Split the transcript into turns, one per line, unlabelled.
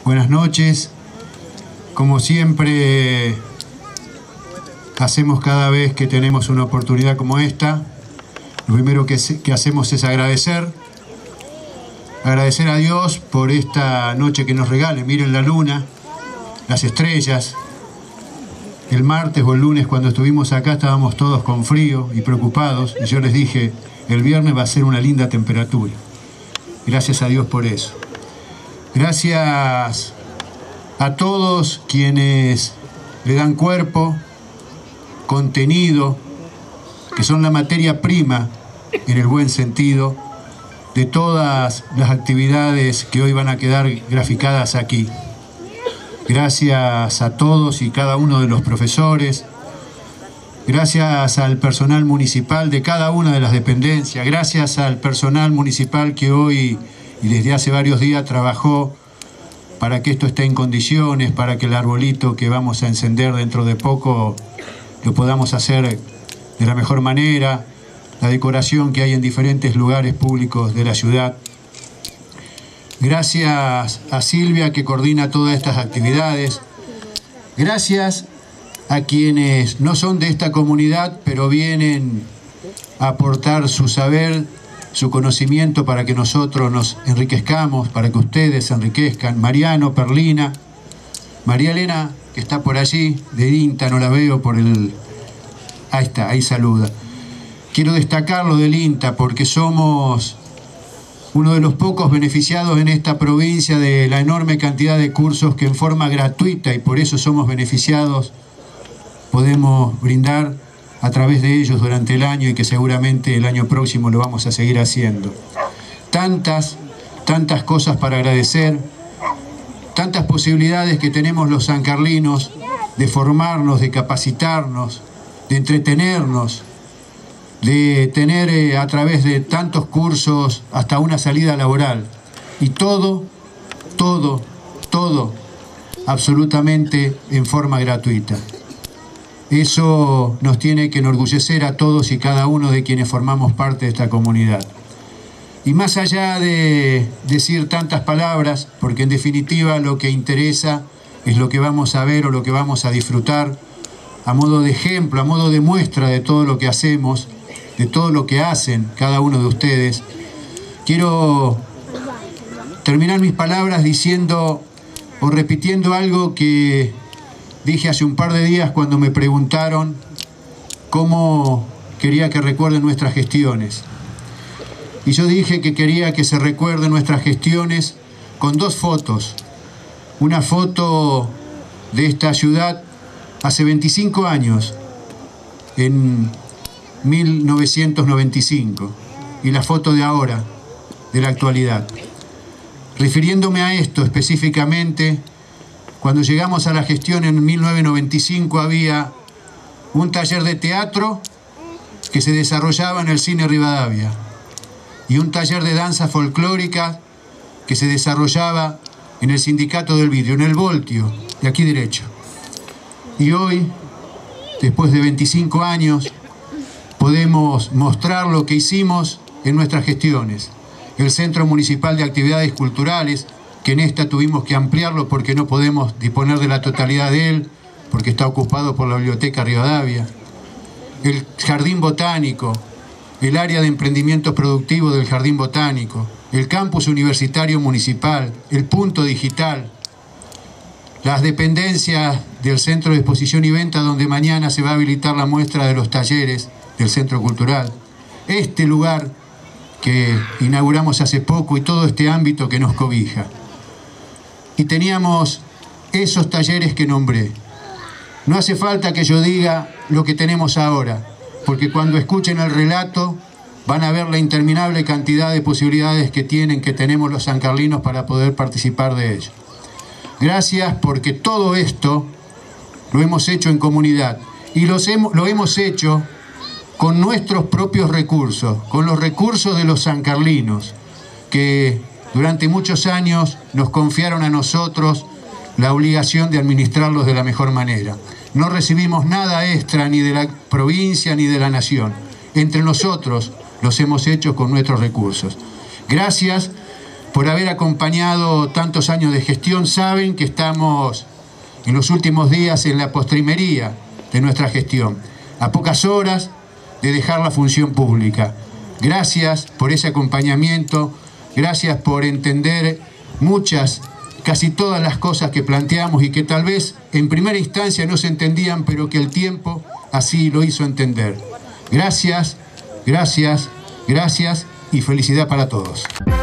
Buenas noches. Como siempre hacemos cada vez que tenemos una oportunidad como esta, lo primero que hacemos es agradecer a Dios por esta noche que nos regale. Miren la luna, las estrellas. El martes o el lunes cuando estuvimos acá estábamos todos con frío y preocupados, y yo les dije, el viernes va a ser una linda temperatura. Gracias a Dios por eso. Gracias a todos quienes le dan cuerpo, contenido, que son la materia prima, en el buen sentido, de todas las actividades que hoy van a quedar graficadas aquí. Gracias a todos y cada uno de los profesores, gracias al personal municipal de cada una de las dependencias, gracias al personal municipal que hoy y desde hace varios días trabajó para que esto esté en condiciones, para que el arbolito que vamos a encender dentro de poco lo podamos hacer de la mejor manera, la decoración que hay en diferentes lugares públicos de la ciudad. Gracias a Silvia que coordina todas estas actividades. Gracias a quienes no son de esta comunidad, pero vienen a aportar su saber, su conocimiento para que nosotros nos enriquezcamos, para que ustedes se enriquezcan. Mariano, Perlina, María Elena, que está por allí, de INTA, no la veo por el... Ahí está, ahí saluda. Quiero destacarlo del INTA porque somos uno de los pocos beneficiados en esta provincia de la enorme cantidad de cursos que en forma gratuita, y por eso somos beneficiados, podemos brindar a través de ellos durante el año, y que seguramente el año próximo lo vamos a seguir haciendo. Tantas cosas para agradecer, tantas posibilidades que tenemos los sancarlinos de formarnos, de capacitarnos, de entretenernos, de tener a través de tantos cursos hasta una salida laboral. Y todo, absolutamente en forma gratuita. Eso nos tiene que enorgullecer a todos y cada uno de quienes formamos parte de esta comunidad. Y más allá de decir tantas palabras, porque en definitiva lo que interesa es lo que vamos a ver o lo que vamos a disfrutar, a modo de ejemplo, a modo de muestra de todo lo que hacemos, de todo lo que hacen cada uno de ustedes, quiero terminar mis palabras diciendo o repitiendo algo que dije hace un par de días cuando me preguntaron cómo quería que recuerden nuestras gestiones. Y yo dije que quería que se recuerden nuestras gestiones con dos fotos. Una foto de esta ciudad hace 25 años, en 1995, y la foto de ahora, de la actualidad. Refiriéndome a esto específicamente, cuando llegamos a la gestión en 1995 había un taller de teatro que se desarrollaba en el Cine Rivadavia y un taller de danza folclórica que se desarrollaba en el Sindicato del Vidrio, en el Voltio, de aquí derecho. Y hoy, después de 25 años, podemos mostrar lo que hicimos en nuestras gestiones. El Centro Municipal de Actividades Culturales, que en esta tuvimos que ampliarlo porque no podemos disponer de la totalidad de él, porque está ocupado por la Biblioteca Rivadavia. El Jardín Botánico, el área de emprendimiento productivo del Jardín Botánico, el Campus Universitario Municipal, el Punto Digital, las dependencias del Centro de Exposición y Venta, donde mañana se va a habilitar la muestra de los talleres del Centro Cultural, este lugar que inauguramos hace poco y todo este ámbito que nos cobija. Y teníamos esos talleres que nombré. No hace falta que yo diga lo que tenemos ahora, porque cuando escuchen el relato van a ver la interminable cantidad de posibilidades que tenemos los sancarlinos para poder participar de ello. Gracias, porque todo esto lo hemos hecho en comunidad y lo hemos hecho con nuestros propios recursos, con los recursos de los sancarlinos, que durante muchos años nos confiaron a nosotros la obligación de administrarlos de la mejor manera. No recibimos nada extra ni de la provincia ni de la nación. Entre nosotros los hemos hecho con nuestros recursos. Gracias por haber acompañado tantos años de gestión, saben que estamos en los últimos días en la postrimería de nuestra gestión, a pocas horas de dejar la función pública. Gracias por ese acompañamiento, gracias por entender casi todas las cosas que planteamos y que tal vez en primera instancia no se entendían, pero que el tiempo así lo hizo entender. Gracias, gracias, gracias y felicidad para todos.